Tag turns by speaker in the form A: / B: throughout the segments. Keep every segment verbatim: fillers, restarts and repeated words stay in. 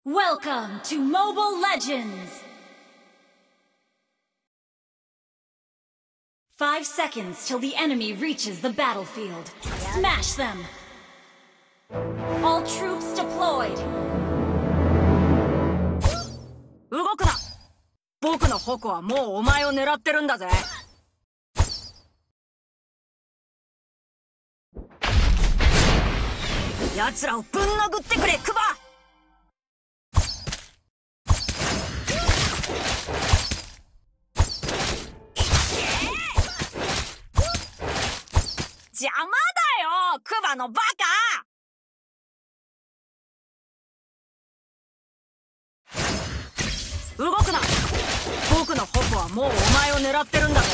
A: Welcome to Mobile Legends! Five seconds till the enemy reaches the battlefield. Smash them! All troops deployed!
B: 動くな。僕の矛はもうお前を狙ってるんだぜ。奴らをぶん殴ってくれ、クバ。邪魔だよ、クバのバカ。動くな。僕の矛はもうお前を狙ってるんだぜ。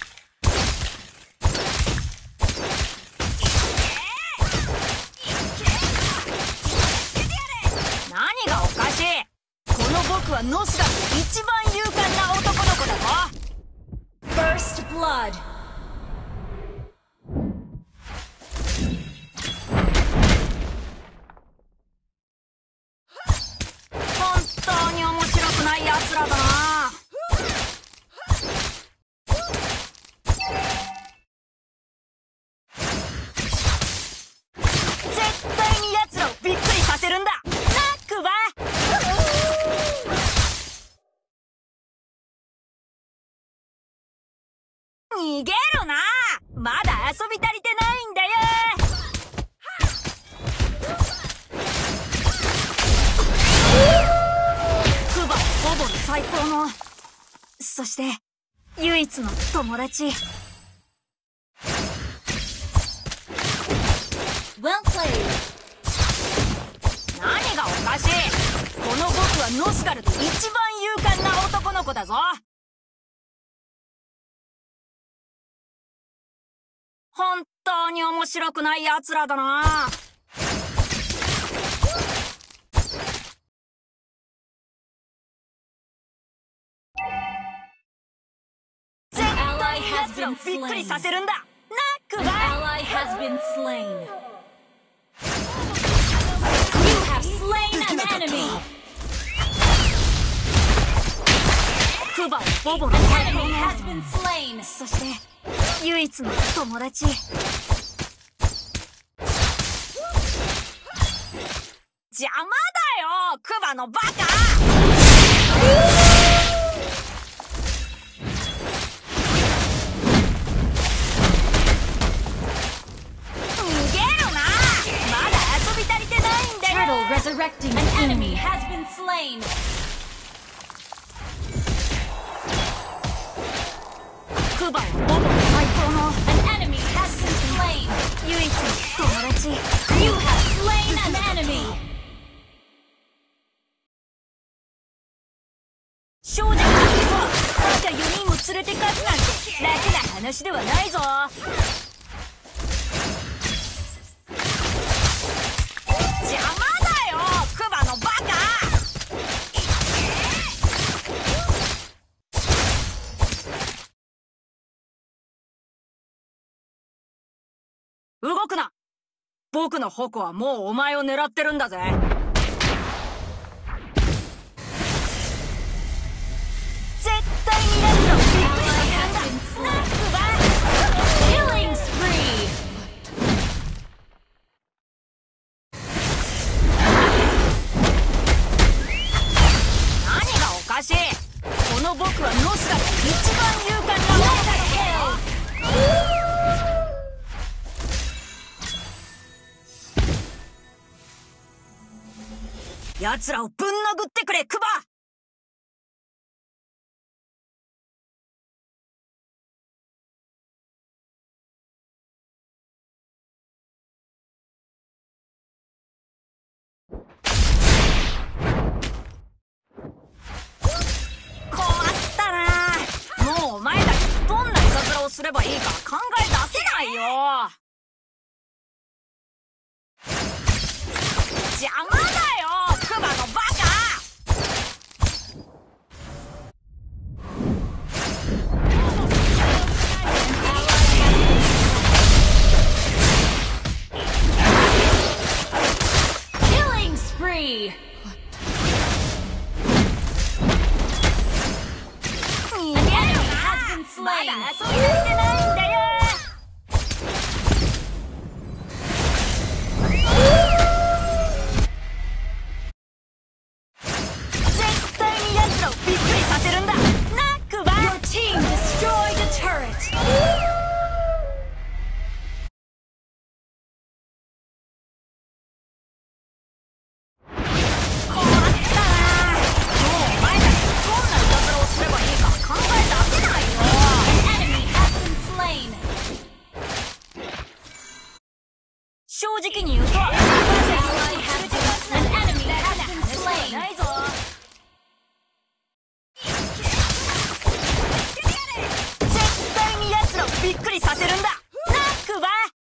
B: 何がおかしい。この僕はノスガルで一番勇敢な男の子だぞ。
A: First Blood!
B: 本当に面白くない奴らだな。絶対に奴らをびっくりさせるんだ。なっクバ。逃げろな。まだ遊び足りてないんだよ。クバはほぼ最高の、そして唯一の友達。
A: Well played!
B: 何がおかしい。この僕はノスガルで一番勇敢な男の子だぞ。本当に面白くない奴らだな。絶対に奴らをびっくりさせるんだ。なっクバ。
A: Ally has been slain. You have slain an enemy.
B: クバはボボの
A: An
B: 最高
A: enemy
B: の、
A: has been slain.
B: そして唯一の友達。邪魔だよ、クバのバカ。逃げろな。まだ遊び足りてないんだよ。
A: Turtle resurrecting. An enemy has been slain.
B: クバはボボの最高の、
A: An enemy has been slain.
B: 唯一の友達。
A: You have slain an enemy.
B: 少女の人はただよにんを連れて勝つなんて楽な話ではないぞ。邪魔だよ、クバのバカ。動くな。僕の矛はもうお前を狙ってるんだぜ。絶対に奴らをびっくりさせるんだ。なっクバ。
A: Killing spree.
B: 何がおかしい。この僕はノスガルで一番勇敢な男だぞ。奴らをぶん殴ってくれ、クバ。困ったな。もうお前たちどんないたずらをすればいいか考え出せないよ。邪魔だよ、クバのバカ。
A: Killing spree. slain.
B: まだ遊び足りてないんだよ。絶対に奴らをびっくりさせるんだ。ナックバ
A: Your team destroyed a turret.
B: 困ったな。もうお前たちどんないたずらをすればいいか考え出せないよ。
A: An enemy has been slain.
B: 正直に言うと
A: An ally has been An enemy has been
B: な
A: slain.
B: いぞ。絶対に奴らをびっくりさせるんだ。ナックバ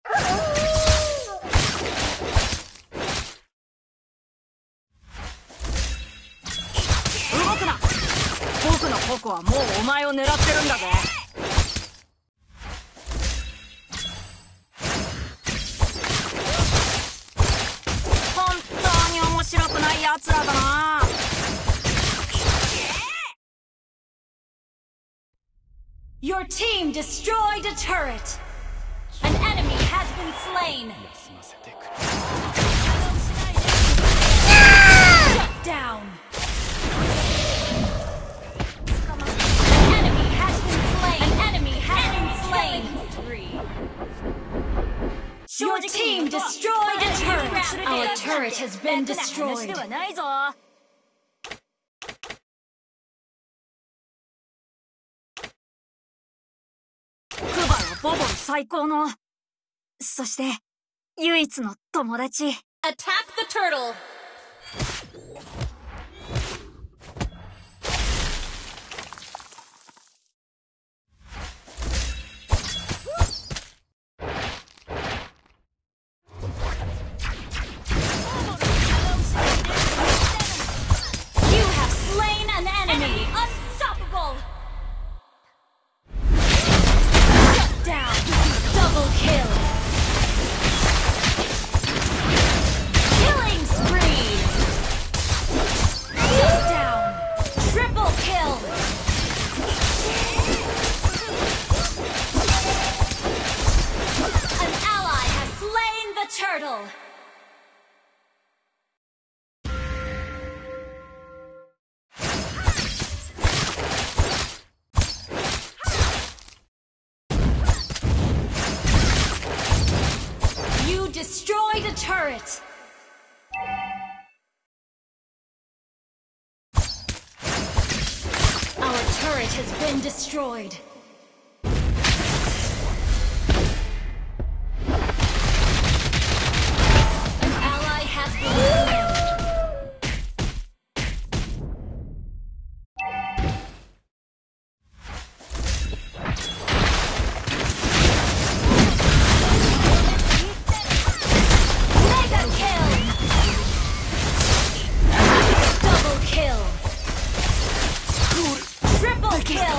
B: 動くな。僕の矛はもうお前を狙ってるんだぜ。本当に面白くない奴らだな。
A: Your team destroyed a turret. An enemy has been slain. Shut down. An enemy has been slain. An enemy has been slain. Your team destroyed a turret. Our turret has been
B: 楽な話
A: destroyed.
B: ではないぞ。クバはボボの最高の、そして唯一の友達。
A: Attack the turtle. You have slain an enemy. Unstoppable. Shut down. Double kill. Killing spree. Shut down. Triple kill. An ally has slain the turtle. You destroyed a turret. Our turret has been destroyed. An ally has been slain. Mega kill! Double kill! Triple kill!